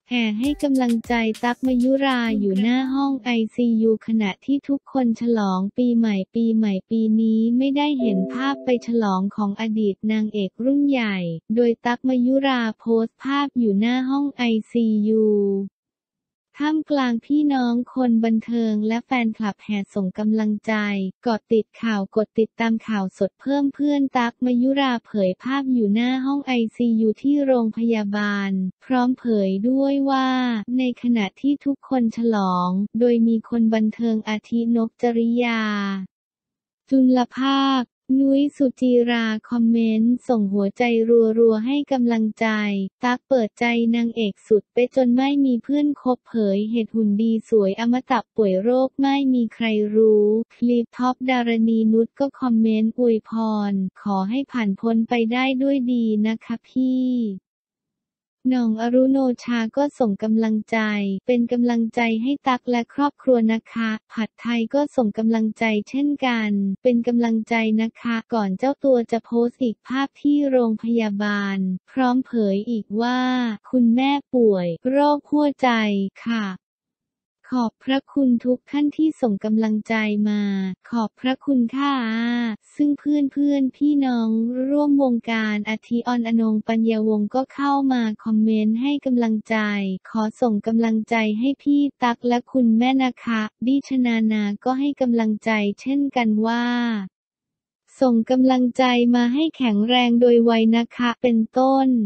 แห่ให้กำลังใจตั๊ก มยุราอยู่หน้าห้อง ICU ขณะที่ทุกคนฉลองปีใหม่ปีนี้ไม่ได้เห็นภาพไปฉลองของอดีตนางเอกรุ่นใหญ่ โดยตั๊ก มยุราโพสต์ภาพอยู่หน้าห้อง ICU ท่ามกลางพี่น้องคนบันเทิงและแฟนคลับแห่ส่งกำลังใจกดติดตามข่าวสดเพิ่มเพื่อนตั๊ก มยุราเผยภาพอยู่หน้าห้อง ICU ที่โรงพยาบาลพร้อมเผยด้วยว่าในขณะที่ทุกคนฉลองโดยมีคนบันเทิงอาทินก จริยา จุลภาค นุ้ย สุจีราคอมเมนต์ส่งหัวใจรัวๆให้กำลังใจตั๊กเปิดใจนางเอกสุดเป๊ะจนไม่มีเพื่อนคบเผยเหตุหุ่นดีสวยอมตะป่วยโรคไม่มีใครรู้คลิปท็อปดารณีนุชก็คอมเมนต์อวยพรขอให้ผ่านพ้นไปได้ด้วยดีนะคะพี่หน่อง อรุโนชาก็ส่งกำลังใจเป็นกำลังใจให้ตั๊กและครอบครัวนะคะผัดไทยก็ส่งกำลังใจเช่นกันเป็นกำลังใจนะคะก่อนเจ้าตัวจะโพสต์อีกภาพที่โรงพยาบาลพร้อมเผยอีกว่าคุณแม่ป่วยโรคหัวใจค่ะขอบพระคุณทุกท่านที่ส่งกำลังใจมาขอบพระคุณค่ะซึ่งเพื่อนพี่น้องร่วมวงการอาทิออนอนงปัญญาวงศ์ก็เข้ามาคอมเมนต์ให้กำลังใจขอส่งกำลังใจให้พี่ตั๊กและคุณแม่นะคะดิชนาก็ให้กำลังใจเช่นกันว่าส่งกำลังใจมาให้แข็งแรงโดยไวนะคะเป็นต้น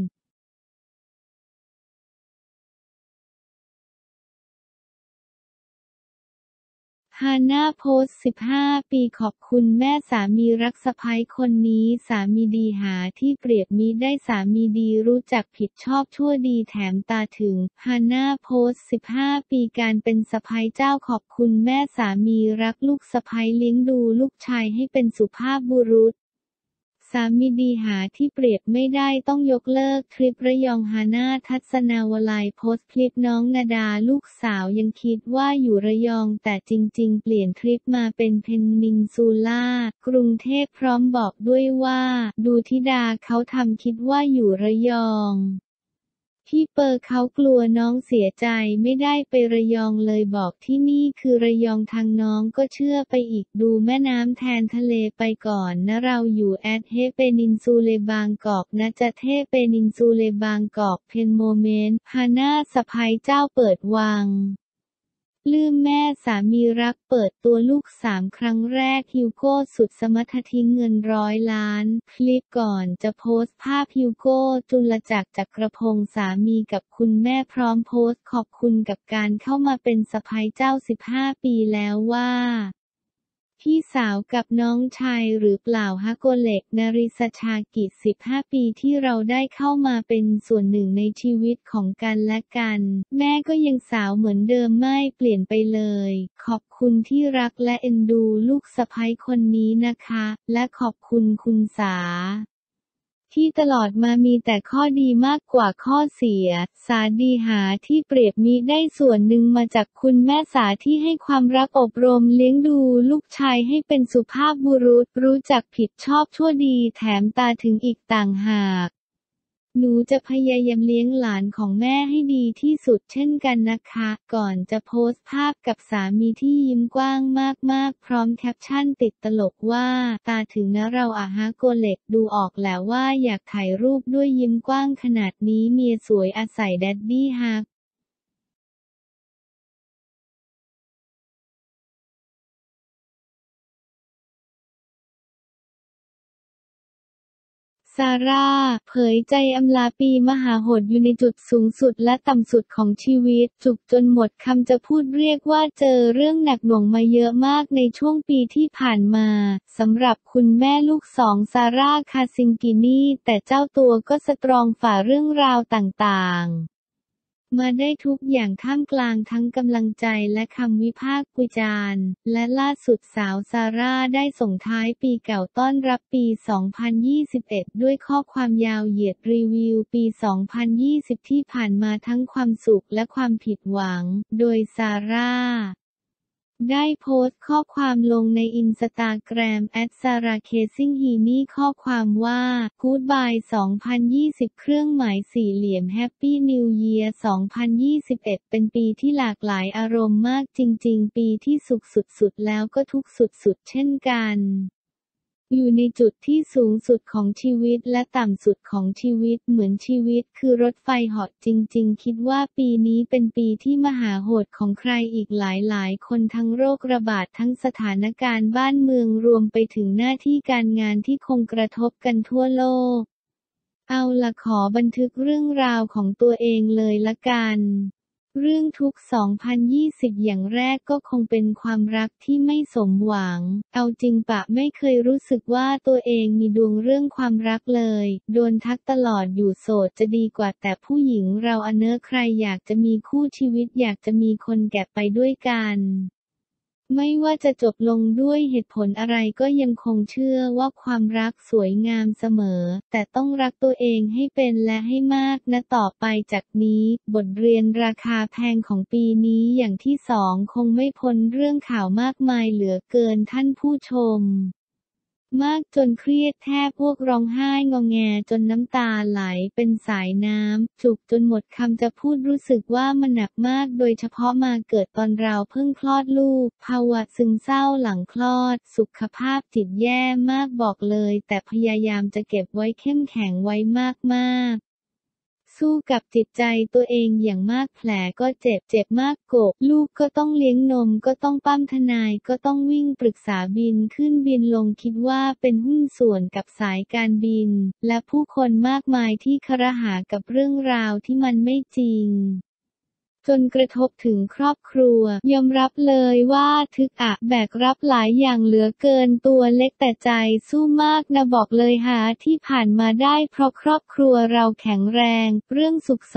ฮาน่าโพสต์15 ปีขอบคุณแม่สามีรักสะใภ้คนนี้สามีดีหาที่เปรียบมิได้สามีดีรู้จักผิดชอบชั่วดีแถมตาถึงฮาน่าโพสต์15 ปีการเป็นสะใภ้เจ้าขอบคุณแม่สามีรักลูกสะใภ้เลี้ยงดูลูกชายให้เป็นสุภาพบุรุษสามีดีหาที่เปรียบไม่ได้ต้องยกเลิกทริประยองฮาน่าทัศนาวลัยโพสต์คลิปน้องนาดาลูกสาวยังคิดว่าอยู่ระยองแต่จริงๆเปลี่ยนทริปมาเป็นเพนินซูล่ากรุงเทพพร้อมบอกด้วยว่าดูธิดาเขาทำคิดว่าอยู่ระยองพี่เปอร์เขากลัวน้องเสียใจไม่ได้ไประยองเลยบอกที่นี่คือระยองทางน้องก็เชื่อไปอีกดูแม่น้ำแทนทะเลไปก่อนนะเราอยู่แอดเฮเปนินซูเลบางกอกนะจะเทเปนินซูเลบางกอกเพนโมเมนต์ฮาน่าสะใภ้เจ้าเปิดวังปลื้มแม่สามีรักเปิดตัวลูก3 ครั้งแรกฮิวโก้สุดสมรรถทิ้งเงิน100 ล้านคลิปก่อนจะโพสต์ภาพฮิวโก้จุลจักร จักรพงศ์สามีกับคุณแม่พร้อมโพสต์ขอบคุณกับการเข้ามาเป็นสะใภ้เจ้า15 ปีแล้วว่าพี่สาวกับน้องชายหรือเปล่าฮะโกเล็ก นริศชากิจ15 ปีที่เราได้เข้ามาเป็นส่วนหนึ่งในชีวิตของกันและกันแม่ก็ยังสาวเหมือนเดิมไม่เปลี่ยนไปเลยขอบคุณที่รักและเอ็นดูลูกสะใภ้คนนี้นะคะและขอบคุณคุณสาที่ตลอดมามีแต่ข้อดีมากกว่าข้อเสียสาดีหาที่เปรียบมิได้ส่วนหนึ่งมาจากคุณแม่สาที่ให้ความรักอบรมเลี้ยงดูลูกชายให้เป็นสุภาพบุรุษรู้จักผิดชอบชั่วดีแถมตาถึงอีกต่างหากหนูจะพยายามเลี้ยงหลานของแม่ให้ดีที่สุดเช่นกันนะคะก่อนจะโพสต์ภาพกับสามีที่ยิ้มกว้างมากๆพร้อมแคปชั่นติดตลกว่าตาถึงนะเราอะฮะโกเล็กดูออกแหละว่าอยากถ่ายรูปด้วยยิ้มกว้างขนาดนี้เมียสวยอาศัยแดดดี้ฮักซาร่าเผยใจอำลาปีมหาโหดอยู่ในจุดสูงสุดและต่ำสุดของชีวิตจุกจนหมดคำจะพูดเรียกว่าเจอเรื่องหนักหน่วงมาเยอะมากในช่วงปีที่ผ่านมาสำหรับคุณแม่ลูก2ซาร่าคาซิงกินีแต่เจ้าตัวก็สตรองฝ่าเรื่องราวต่างๆมาได้ทุกอย่างท่ามกลางทั้งกำลังใจและคำวิพากษ์วิจารณ์และล่าสุดสาวซาร่าได้ส่งท้ายปีเก่าต้อนรับปี 2021 ด้วยข้อความยาวเหยียดรีวิวปี 2020 ที่ผ่านมาทั้งความสุขและความผิดหวังโดยซาร่าได้โพสต์ข้อความลงในอินสตาแกรม @sarahkessinghe ข้อความว่า Goodbye 2020 เครื่องหมายสี่เหลี่ยม Happy New Year 2021 เป็นปีที่หลากหลายอารมณ์มากจริงๆปีที่สุขสุดๆแล้วก็ทุกข์สุดๆเช่นกันอยู่ในจุดที่สูงสุดของชีวิตและต่ำสุดของชีวิตเหมือนชีวิตคือรถไฟเหาะจริงๆคิดว่าปีนี้เป็นปีที่มหาโหดของใครอีกหลายๆคนทั้งโรคระบาดทั้งสถานการณ์บ้านเมืองรวมไปถึงหน้าที่การงานที่คงกระทบกันทั่วโลกเอาล่ะขอบันทึกเรื่องราวของตัวเองเลยละกันเรื่องทุกข์2020อย่างแรกก็คงเป็นความรักที่ไม่สมหวังเอาจริงปะไม่เคยรู้สึกว่าตัวเองมีดวงเรื่องความรักเลยโดนทักตลอดอยู่โสดจะดีกว่าแต่ผู้หญิงเราอะเนอะใครอยากจะมีคู่ชีวิตอยากจะมีคนแก่ไปด้วยกันไม่ว่าจะจบลงด้วยเหตุผลอะไรก็ยังคงเชื่อว่าความรักสวยงามเสมอแต่ต้องรักตัวเองให้เป็นและให้มากนะต่อไปจากนี้บทเรียนราคาแพงของปีนี้อย่างที่สองคงไม่พ้นเรื่องข่าวมากมายเหลือเกินท่านผู้ชมมากจนเครียดแทบพวกร้องไห้งอแงจนน้ำตาไหลเป็นสายน้ำจุกจนหมดคำจะพูดรู้สึกว่ามันหนักมากโดยเฉพาะมาเกิดตอนเราเพิ่งคลอดลูกภาวะซึมเศร้าหลังคลอดสุขภาพจิตแย่มากบอกเลยแต่พยายามจะเก็บไว้เข้มแข็งไว้มากๆสู้กับจิตใจตัวเองอย่างมากแผลก็เจ็บมากโกะลูกก็ต้องเลี้ยงนมก็ต้องปั้มทนายก็ต้องวิ่งปรึกษาบินขึ้นบินลงคิดว่าเป็นหุ้นส่วนกับสายการบินและผู้คนมากมายที่ครหากับเรื่องราวที่มันไม่จริงจนกระทบถึงครอบครัวยอมรับเลยว่าทึกอะแบกรับหลายอย่างเหลือเกินตัวเล็กแต่ใจสู้มากนะบอกเลยหาที่ผ่านมาได้เพราะครอบครัวเราแข็งแรงเรื่องสุข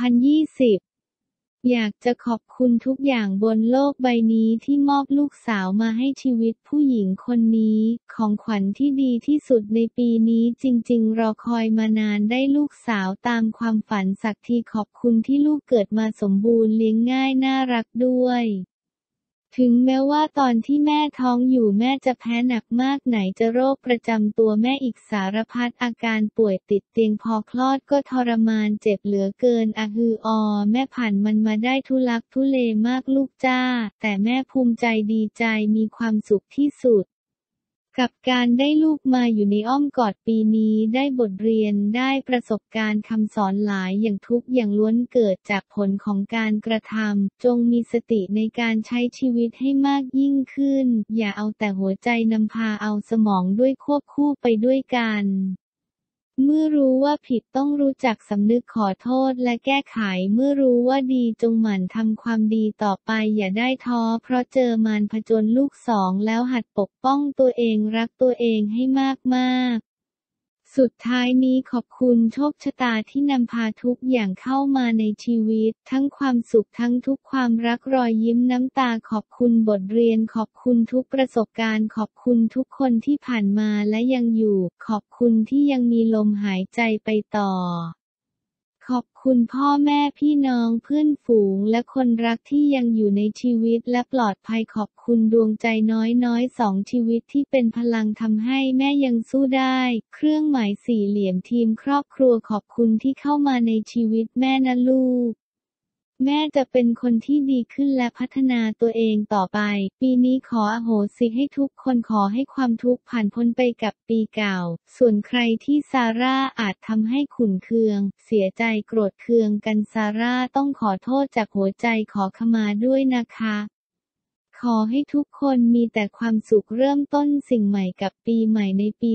2020อยากจะขอบคุณทุกอย่างบนโลกใบนี้ที่มอบลูกสาวมาให้ชีวิตผู้หญิงคนนี้ของขวัญที่ดีที่สุดในปีนี้จริงๆรอคอยมานานได้ลูกสาวตามความฝันสักทีขอบคุณที่ลูกเกิดมาสมบูรณ์เลี้ยงง่ายน่ารักด้วยถึงแม้ว่าตอนที่แม่ท้องอยู่แม่จะแพ้หนักมากไหนจะโรคประจำตัวแม่อีกสารพัดอาการป่วยติดเตียงพอคลอดก็ทรมานเจ็บเหลือเกินอะฮือแม่ผ่านมันมาได้ทุลักทุเลมากลูกจ้าแต่แม่ภูมิใจดีใจมีความสุขที่สุดกับการได้ลูกมาอยู่ในอ้อมกอดปีนี้ได้บทเรียนได้ประสบการณ์คำสอนหลายอย่างทุกอย่างล้วนเกิดจากผลของการกระทำจงมีสติในการใช้ชีวิตให้มากยิ่งขึ้นอย่าเอาแต่หัวใจนำพาเอาสมองด้วยควบคู่ไปด้วยกันเมื่อรู้ว่าผิดต้องรู้จักสำนึกขอโทษและแก้ไขเมื่อรู้ว่าดีจงหมั่นทำความดีต่อไปอย่าได้ท้อเพราะเจอมารผจญลูกสองแล้วหัดปกป้องตัวเองรักตัวเองให้มากๆสุดท้ายนี้ขอบคุณโชคชะตาที่นำพาทุกอย่างเข้ามาในชีวิตทั้งความสุขทั้งทุกความรักรอยยิ้มน้ำตาขอบคุณบทเรียนขอบคุณทุกประสบการณ์ขอบคุณทุกคนที่ผ่านมาและยังอยู่ขอบคุณที่ยังมีลมหายใจไปต่อขอบคุณพ่อแม่พี่น้องเพื่อนฝูงและคนรักที่ยังอยู่ในชีวิตและปลอดภัยขอบคุณดวงใจน้อยๆ2ชีวิตที่เป็นพลังทำให้แม่ยังสู้ได้เครื่องหมายสี่เหลี่ยมทีมครอบครัวขอบคุณที่เข้ามาในชีวิตแม่นะลูกแม่จะเป็นคนที่ดีขึ้นและพัฒนาตัวเองต่อไปปีนี้ขออโหสิให้ทุกคนขอให้ความทุกข์ผ่านพ้นไปกับปีเก่าส่วนใครที่ซาร่าอาจทำให้ขุ่นเคืองเสียใจโกรธเคืองกันซาร่าต้องขอโทษจากหัวใจขอขมาด้วยนะคะขอให้ทุกคนมีแต่ความสุขเริ่มต้นสิ่งใหม่กับปีใหม่ในปี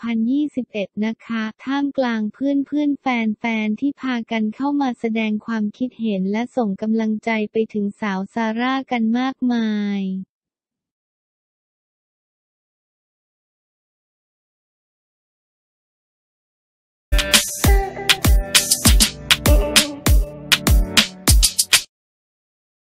2021นะคะท่ามกลางเพื่อนๆแฟนๆที่พากันเข้ามาแสดงความคิดเห็นและส่งกำลังใจไปถึงสาวซาร่ากันมากมาย